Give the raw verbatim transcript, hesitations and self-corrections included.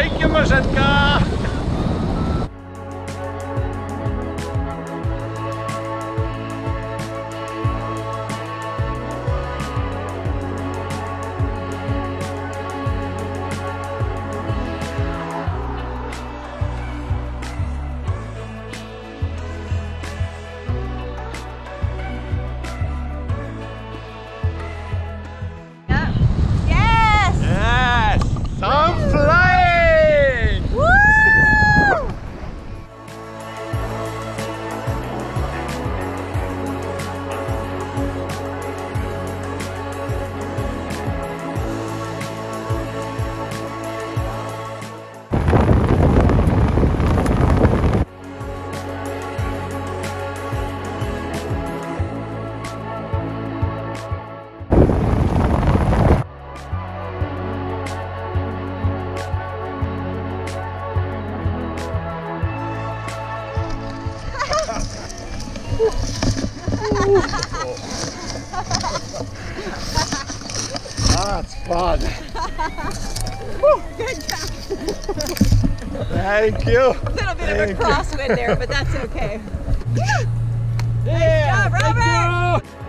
Dzięki Marzenka! I'm flying! Woo! That's fun. Good job. Thank you. A little bit Thank of a you. crosswind there, but that's okay. Yeah, Nice job, Robert. thank you.